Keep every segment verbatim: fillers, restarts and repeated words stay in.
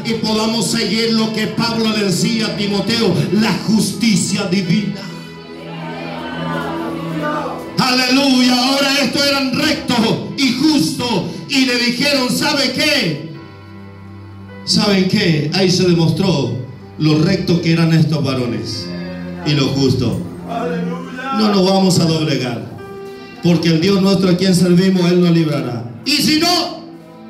y podamos seguir lo que Pablo le decía a Timoteo, la justicia divina. Aleluya. Ahora estos eran rectos y justos y le dijeron, ¿sabe qué? ¿Saben qué? Ahí se demostró lo rectos que eran estos varones y lo justo. No nos vamos a doblegar, porque el Dios nuestro a quien servimos, Él nos librará. Y si no,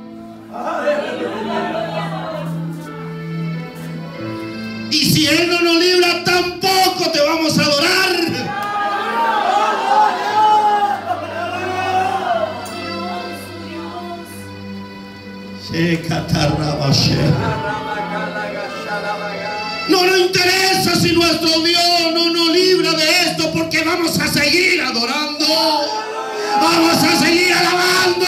y si Él no nos libra, tampoco te vamos a adorar. No nos interesa si nuestro Dios no nos libra de esto, porque vamos a seguir adorando, vamos a seguir alabando.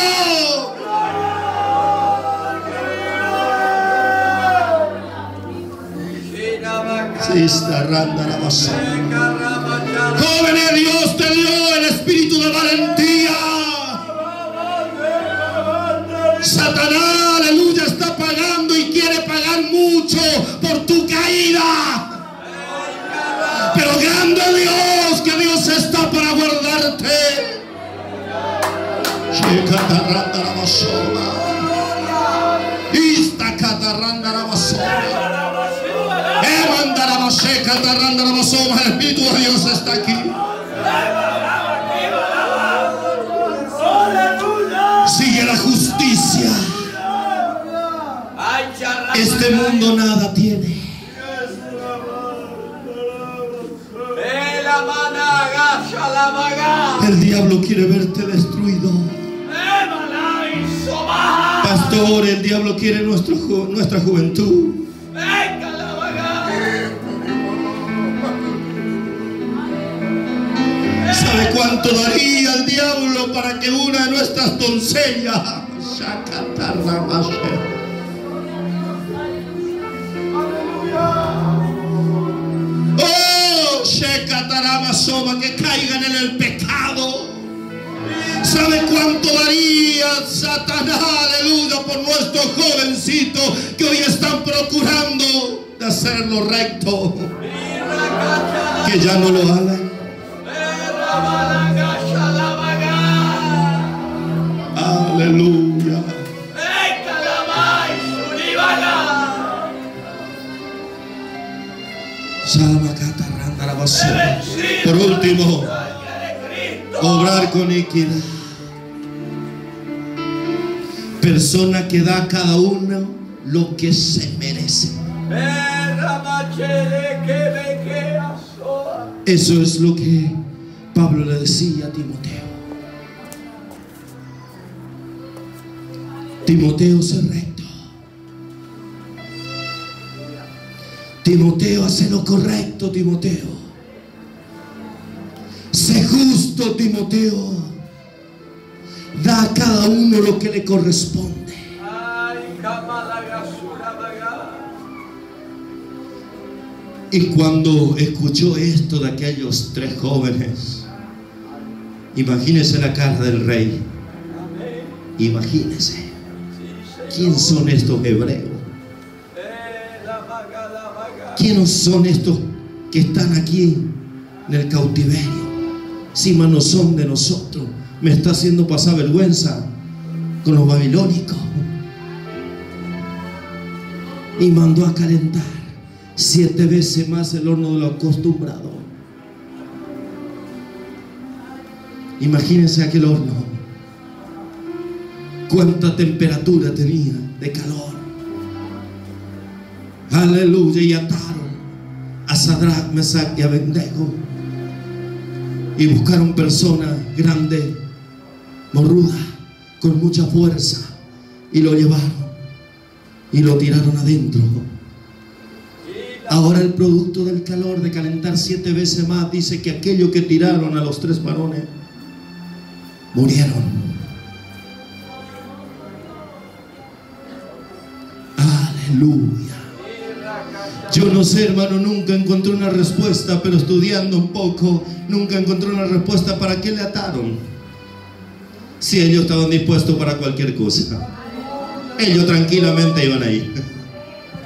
Jóvenes, Dios te dio el espíritu de valentía. Satanás, aleluya, está pagando y quiere pagar mucho por tu caída. Pero grande Dios, que Dios está para guardarte. El Espíritu de Dios está aquí. Sigue la justicia. Este mundo nada tiene. El diablo quiere verte destruido. Pastor, el diablo quiere nuestro, nuestra juventud. ¿Sabe cuánto daría el diablo para que una de nuestras doncellas, oh, Shekataramasoma, que caigan en el pecado? ¿Sabe cuánto daría Satanás, aleluya, por nuestros jovencitos que hoy están procurando de hacer lo recto, que ya no lo hagan? Aleluya. Por último, obrar con equidad. Persona que da a cada uno lo que se merece. Eso es lo que Pablo le decía a Timoteo. Timoteo, sé recto. Timoteo, hace lo correcto, Timoteo. Sé justo, Timoteo. Da a cada uno lo que le corresponde. Y cuando escuchó esto de aquellos tres jóvenes, imagínese la cara del rey. Imagínese. ¿Quién son estos hebreos? ¿Quiénes son estos que están aquí en el cautiverio? Si más no son de nosotros. Me está haciendo pasar vergüenza con los babilónicos. Y mandó a calentar siete veces más el horno de lo acostumbrado. Imagínense aquel horno. Cuánta temperatura tenía de calor. Aleluya. Y ataron a Sadrach, Mesach y Abednego. Y buscaron personas grandes, morrudas, con mucha fuerza. Y lo llevaron. Y lo tiraron adentro. Ahora el producto del calor, de calentar siete veces más, dice que aquellos que tiraron a los tres varones murieron. Aleluya. Yo no sé, hermano, nunca encontré una respuesta, pero estudiando un poco, nunca encontré una respuesta para qué le ataron. Si ellos estaban dispuestos para cualquier cosa, ellos tranquilamente iban ahí.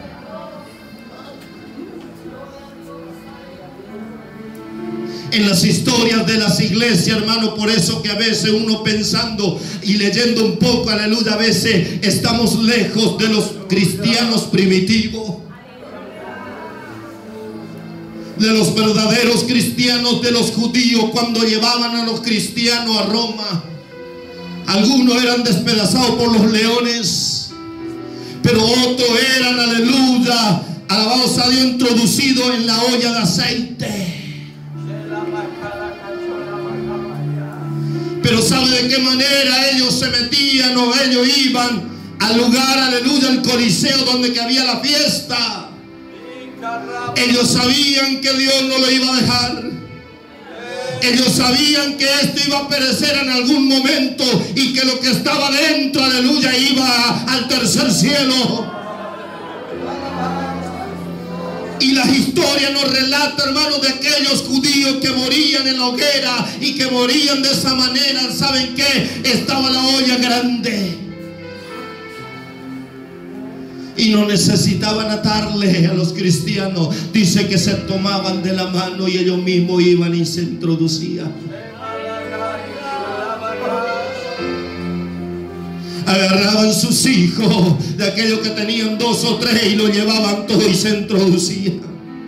en las historias de las iglesias, hermano. Por eso que a veces uno pensando y leyendo un poco, aleluya, a veces estamos lejos de los cristianos primitivos, de los verdaderos cristianos, de los judíos, cuando llevaban a los cristianos a Roma. Algunos eran despedazados por los leones, pero otros eran, aleluya, alabados a Dios, introducidos en la olla de aceite. Pero ¿sabe de qué manera ellos se metían o ellos iban al lugar, aleluya, al Coliseo donde que había la fiesta? Ellos sabían que Dios no lo iba a dejar. Ellos sabían que esto iba a perecer en algún momento y que lo que estaba dentro, aleluya, iba al tercer cielo. Y las historias nos relatan, hermanos, de aquellos judíos que morían en la hoguera y que morían de esa manera. ¿Saben qué? Estaba la olla grande y no necesitaban atarle a los cristianos. Dice que se tomaban de la mano y ellos mismos iban y se introducían. Agarraban sus hijos, de aquellos que tenían dos o tres, y lo llevaban todo y se introducían.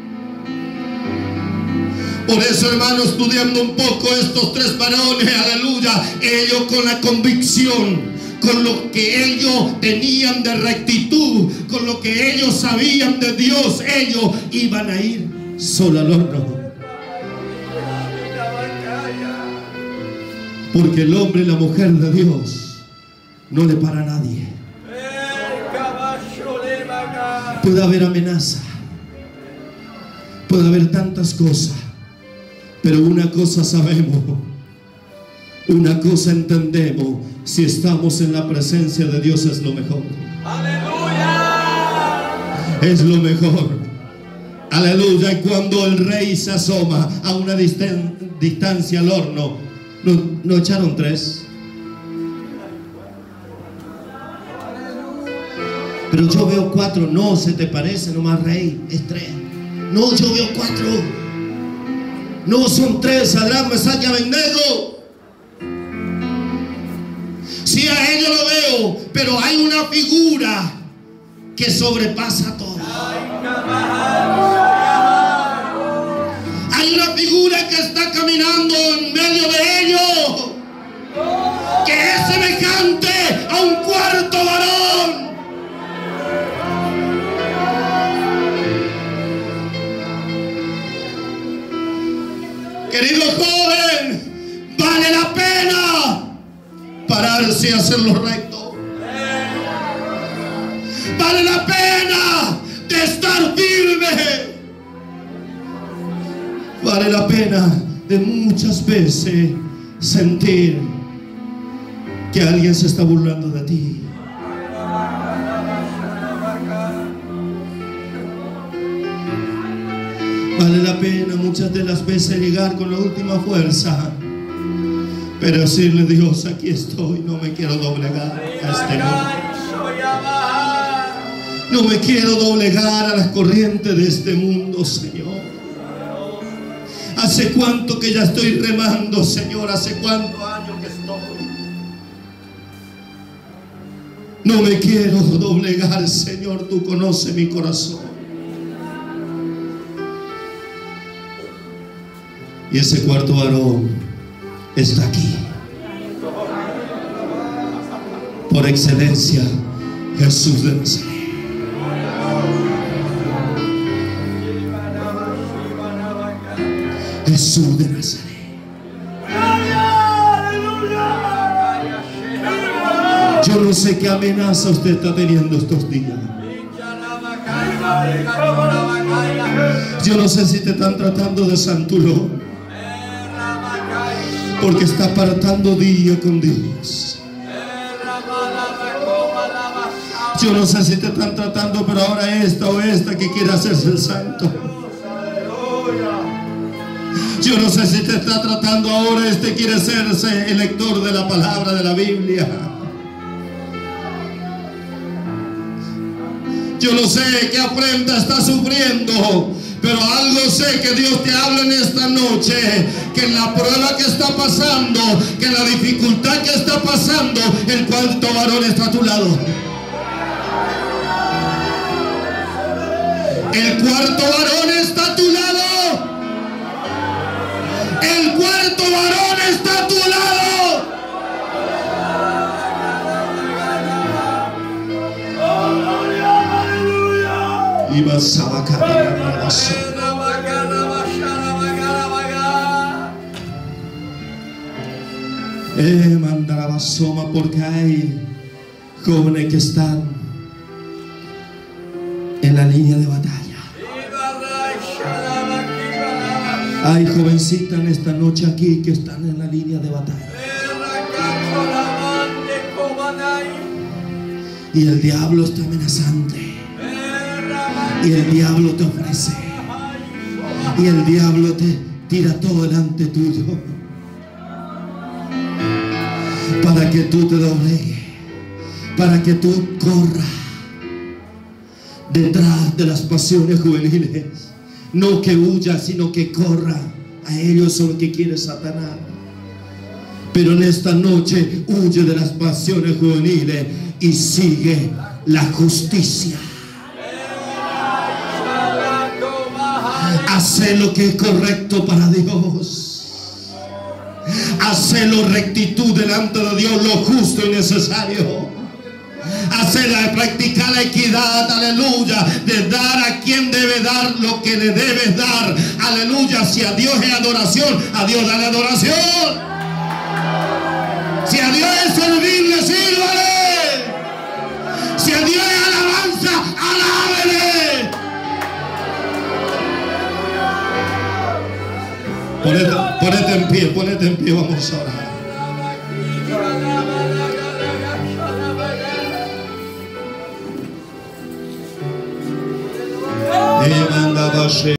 Por eso, hermano, estudiando un poco estos tres varones, aleluya, ellos con la convicción, con lo que ellos tenían de rectitud, con lo que ellos sabían de Dios, ellos iban a ir solo al horno. Porque el hombre y la mujer de Dios no le para a nadie. Puede haber amenaza, puede haber tantas cosas, pero una cosa sabemos, una cosa entendemos: si estamos en la presencia de Dios es lo mejor. ¡Aleluya! Es lo mejor. Aleluya. Y cuando el rey se asoma a una distan distancia al horno, ¿no, no echaron tres? Pero yo veo cuatro. No, se te parece nomás, rey, es tres. No, yo veo cuatro. No, son tres. Sadrach, Mesach y Abednego. Sí, a ellos lo veo, pero hay una figura que sobrepasa todo. Hay una figura que está caminando en medio de ellos, que es semejante a un cuarto varón. Querido joven, vale la pena pararse y hacer lo recto. Vale la pena de estar firme. Vale la pena de muchas veces sentir que alguien se está burlando de ti. Vale la pena muchas de las veces llegar con la última fuerza, pero decirle: Dios, aquí estoy, no me quiero doblegar a este mundo. No me quiero doblegar a las corrientes de este mundo, Señor. ¿Hace cuánto que ya estoy remando, Señor? ¿Hace cuántos años que estoy? No me quiero doblegar, Señor. Tú conoces mi corazón. Y ese cuarto varón está aquí. Por excelencia, Jesús de Nazaret. Jesús de Nazaret. Yo no sé qué amenaza usted está teniendo estos días. Yo no sé si te están tratando de santulón, porque está apartando día con Dios. Yo no sé si te están tratando, pero ahora esta o esta que quiere hacerse el santo. Yo no sé si te está tratando ahora este quiere hacerse el lector de la palabra de la Biblia. Yo no sé qué afrenta está sufriendo, pero algo sé que Dios te habla en esta noche, que en la prueba que está pasando, que en la dificultad que está pasando, el cuarto varón está a tu lado. El cuarto varón está a tu lado. El cuarto varón está a tu lado. Y vas a vacar. Eh, mandar a Basoma, porque hay jóvenes que están en la línea de batalla. Hay jovencitas en esta noche aquí que están en la línea de batalla. Y el diablo está amenazante. Y el diablo te ofrece. Y el diablo te tira todo delante tuyo, para que tú te doblegues, para que tú corras detrás de las pasiones juveniles. No que huya, sino que corra. A ellos son los que quiere Satanás. Pero en esta noche huye de las pasiones juveniles y sigue la justicia. Hace lo que es correcto para Dios. Hacelo rectitud delante de Dios, lo justo y necesario. Hacerla, practicar la equidad, aleluya, de dar a quien debe dar lo que le debes dar, aleluya. Si a Dios es adoración, a Dios dale adoración. Si a Dios es servirle, sírvale. Si a Dios es alabanza, alábele. Ponete, ponete en pie, ponete en pie, vamos a orar. He mandado a